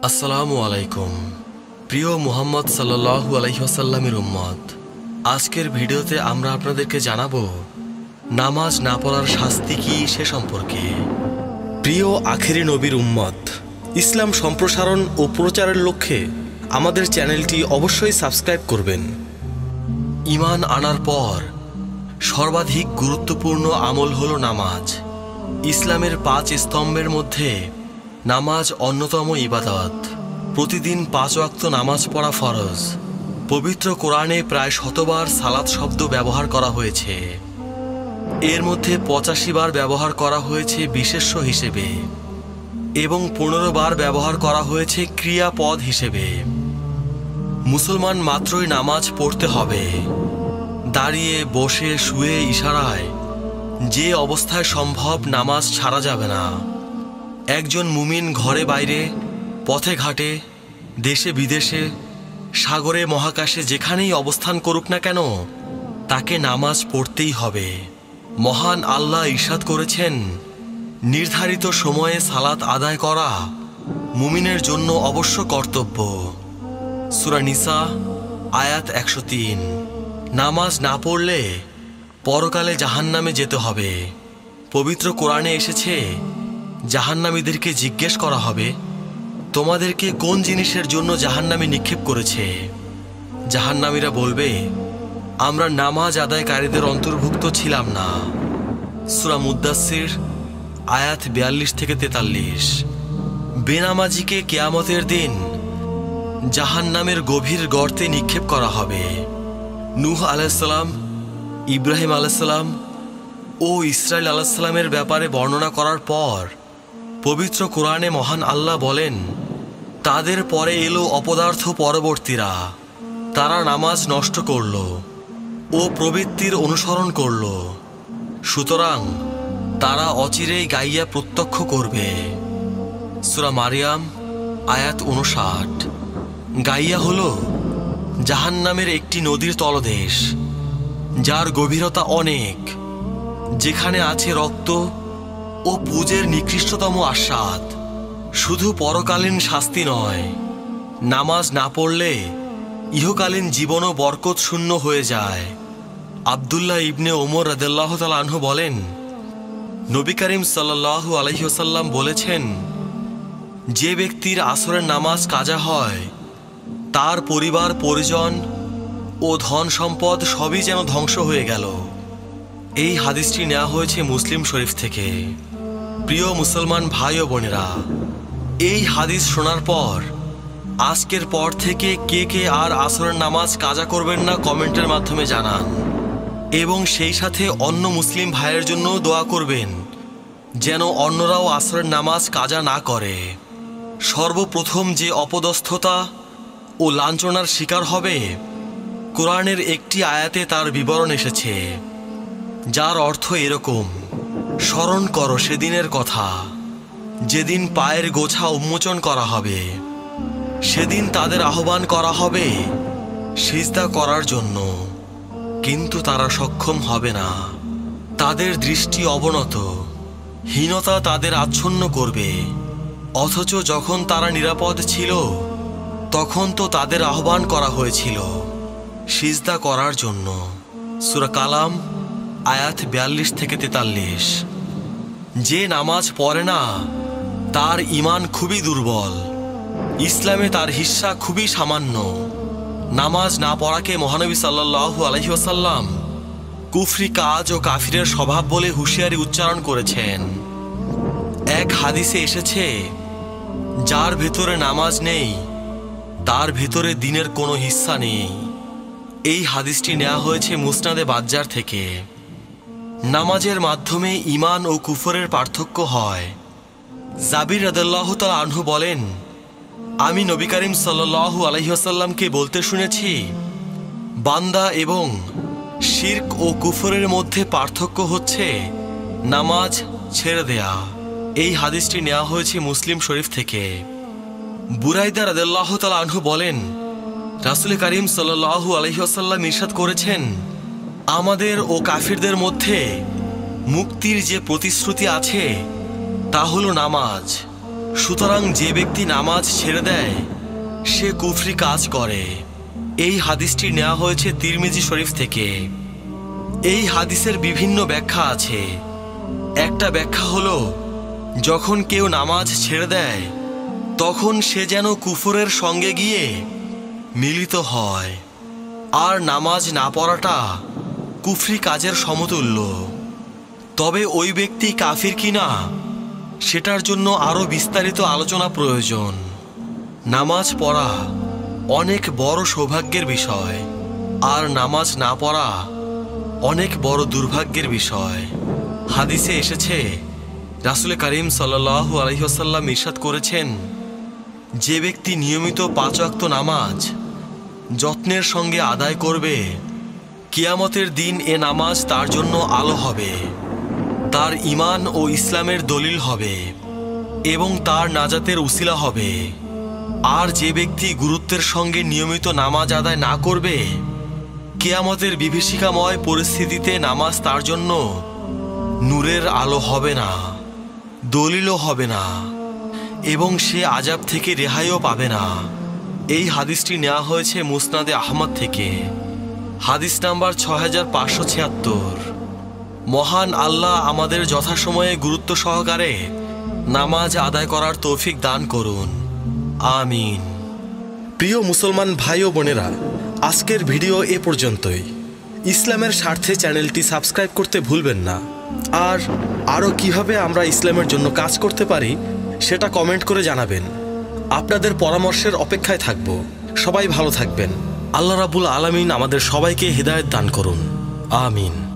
আসসালামু আলাইকুম। প্রিয় মুহাম্মদ সাল্লাল্লাহু আলাইহি ওয়াসাল্লামের উম্মত, আজকের ভিডিওতে আমরা আপনাদেরকে জানাবো নামাজ না পড়ার শাস্তি কি সে সম্পর্কে। প্রিয় আখেরি নবীর উম্মত, ইসলাম সম্প্রসারণ ও প্রচারের লক্ষ্যে আমাদের চ্যানেলটি অবশ্যই সাবস্ক্রাইব করবেন। ঈমান আনার পর সর্বাধিক গুরুত্বপূর্ণ আমল হলো নামাজ। ইসলামের 5 স্তম্ভের মধ্যে নামাজ অন্যতম ইবাদত। প্রতিদিন 5 ওয়াক্ত নামাজ পড়া ফরজ। পবিত্র কোরআনে প্রায় 100 বার সালাত শব্দ ব্যবহার করা হয়েছে। এর মধ্যে 85 বার ব্যবহার করা হয়েছে বিশেষ্য হিসেবে এবং 15 বার ব্যবহার করা হয়েছে ক্রিয়াপদ হিসেবে। মুসলমান মাত্রই নামাজ পড়তে হবে। দাঁড়িয়ে, বসে, শুয়ে, ইশারায় যে অবস্থায় সম্ভব নামাজ ছাড়া যাবে না। একজন মুমিন ঘরে বাইরে, পথে ঘাটে, দেশে বিদেশে, সাগরে মহাকাশে যেখানেই অবস্থান করুক না কেন তাকে নামাজ পড়তেই হবে। মহান আল্লাহ ইরশাদ করেছেন, নির্ধারিত সময়ে সালাত আদায় করা মুমিনের জন্য অবশ্য কর্তব্য। সূরা নিসা আয়াত 103। নামাজ না পড়লে পরকালে জাহান্নামে যেতে হবে। পবিত্র কোরআনে এসেছে, জাহান্নামীদেরকে জিজ্ঞেস করা হবে, তোমাদেরকে কোন জিনিসের জন্য জাহান্নামে নিক্ষেপ করেছে? জাহান্নামীরা বলবে, আমরা নামাজ আদায়কারীদের অন্তর্ভুক্ত ছিলাম না। সূরা মুদ্দাসসির আয়াত 42 থেকে 43। বেনামাজিকে কিয়ামতের দিন জাহান্নামের গভীর গর্তে নিক্ষেপ করা হবে। নূহ আলাইহিস সালাম, ইব্রাহিম আলাইহিস সালাম ও ইসরাইল আলাইহিস সালামের ব্যাপারে বর্ণনা করার পর পবিত্র কোরআনে মহান আল্লাহ বলেন, তাদের পরে এলো অপদার্থ পরবর্তীরা, তারা নামাজ নষ্ট করল ও প্রবৃত্তির অনুসরণ করল, সুতরাং তারা অচিরেই গাইয়া প্রত্যক্ষ করবে। সূরা মারিয়াম আয়াত 59। গাইয়া হলো জাহান্নামের একটি নদীর তলদেশ, যার গভীরতা অনেক, যেখানে আছে রক্ত ও পুজের নিকৃষ্টতম আস্বাদ। শুধু পরকালীন শাস্তি নয়, নামাজ না পড়লে ইহকালীন জীবনও বরকত শূন্য হয়ে যায়। আব্দুল্লাহ ইবনে ওমর রাদিয়াল্লাহু তাআলা আনহু বলেন, নবী করিম সাল্লাল্লাহু আলাইহি ওয়াসাল্লাম বলেছেন, যে ব্যক্তির আসরের নামাজ কাজা হয় তার পরিবার পরিজন ও ধন সম্পদ সবই যেন ধ্বংস হয়ে গেল। এই হাদিসটি নেওয়া হয়েছে মুসলিম শরীফ থেকে। প্রিয় মুসলমান ভাই ও বোনেরা, এই হাদিস শোনার পর আজকের পর থেকে কে কে আর আসরের নামাজ কাজা করবেন না কমেন্টের মাধ্যমে জানান এবং সেই সাথে অন্য মুসলিম ভাইয়ের জন্য দোয়া করবেন যেন অন্যরাও আসরের নামাজ কাজা না করে। সর্বপ্রথম যে অপদস্থতা ও লাঞ্ছনার শিকার হবে, কোরআনের একটি আয়াতে তার বিবরণ এসেছে, যার অর্থ এরকম, স্মরণ করো সেদিনের কথা যেদিন পায়ের গোছা উন্মোচন করা হবে। সেদিন তাদের আহ্বান করা হবে সিজদা করার জন্য, কিন্তু তারা সক্ষম হবে না। তাদের দৃষ্টি অবনত, হীনতা তাদের আচ্ছন্ন করবে, অথচ যখন তারা নিরাপদ ছিল তখন তো তাদের আহ্বান করা হয়েছিল সিজদা করার জন্য। সূরা কালাম আয়াত 42 থেকে 43। যে নামাজ পড়ে না তার ঈমান খুবই দুর্বল, ইসলামে তার হিস্সা খুবই সামান্য। নামাজ না পড়াকে মহানবী সাল্লাল্লাহু আলাইহি ওয়াসাল্লাম কুফরি কাজ ও কাফিরের স্বভাব বলে হুঁশিয়ারি উচ্চারণ করেছেন। এক হাদিসে এসেছে, যার ভেতরে নামাজ নেই তার ভেতরে দিনের কোনো হিস্সা নেই। এই হাদিসটি নেওয়া হয়েছে মুসনাদে বাজ্জার থেকে। নামাজের মাধ্যমে ঈমান ও কুফরের পার্থক্য হয়। জাবির রাদিয়াল্লাহু তাআলা আনহু বলেন, আমি নবী করিম সাল্লাল্লাহু আলাইহি ওয়াসাল্লামকে বলতে শুনেছি, বান্দা এবং শিরক ও কুফরের মধ্যে পার্থক্য হচ্ছে নামাজ ছেড়ে দেয়া। এই হাদিসটি নেওয়া হয়েছে মুসলিম শরীফ থেকে। বুরাইদা রাদিয়াল্লাহু তাআলা আনহু বলেন, রাসূল করিম সাল্লাল্লাহু আলাইহি ওয়াসাল্লাম ইরশাদ করেছেন, আমাদের ও কাফিরদের মধ্যে মুক্তির যে প্রতিশ্রুতি আছে তা হলো নামাজ। সুতরাং যে ব্যক্তি নামাজ ছেড়ে দেয় সে কুফরি কাজ করে। এই হাদিসটি নেওয়া হয়েছে তিরমিজি শরীফ থেকে। এই হাদিসের বিভিন্ন ব্যাখ্যা আছে। একটা ব্যাখ্যা হলো, যখন কেউ নামাজ ছেড়ে দেয় তখন সে যেন কুফরের সঙ্গে গিয়ে মিলিত হয়, আর নামাজ না পড়াটা কুফরি কাজের সমতুল্য। তবে ওই ব্যক্তি কাফির কিনা সেটার জন্য আরও বিস্তারিত আলোচনা প্রয়োজন। নামাজ পড়া অনেক বড় সৌভাগ্যের বিষয়, আর নামাজ না পড়া অনেক বড় দুর্ভাগ্যের বিষয়। হাদিসে এসেছে, রাসূল করিম সাল্লাল্লাহু আলাইহি ওয়াসাল্লাম ইরশাদ করেছেন, যে ব্যক্তি নিয়মিত 5 ওয়াক্ত নামাজ যত্নের সঙ্গে আদায় করবে, কিয়ামতের দিন এ নামাজ তার জন্য আলো হবে, তার ঈমান ও ইসলামের দলিল হবে এবং তার নাজাতের উসিলা হবে। আর যে ব্যক্তি গুরুত্বের সঙ্গে নিয়মিত নামাজ আদায় না করবে, কিয়ামতের বিভীষিকাময় পরিস্থিতিতে নামাজ তার জন্য নূরের আলো হবে না, দলিলও হবে না, এবং সে আযাব থেকে রেহাইও পাবে না। এই হাদিসটি নেওয়া হয়েছে মুসনাদে আহমদ থেকে। হাদিস নাম্বার 6576। মহান আল্লাহ আমাদের যথাসময়ে গুরুত্ব সহকারে নামাজ আদায় করার তৌফিক দান করুন, আমিন। প্রিয় মুসলমান ভাই ও বোনেরা, আজকের ভিডিও এ পর্যন্তই। ইসলামের স্বার্থে চ্যানেলটি সাবস্ক্রাইব করতে ভুলবেন না। আর আরও কিভাবে আমরা ইসলামের জন্য কাজ করতে পারি সেটা কমেন্ট করে জানাবেন। আপনাদের পরামর্শের অপেক্ষায় থাকব। সবাই ভালো থাকবেন। আল্লাহ রাব্বুল আলামিন আমাদের সবাইকে হিদায়াত দান করুন, আমিন।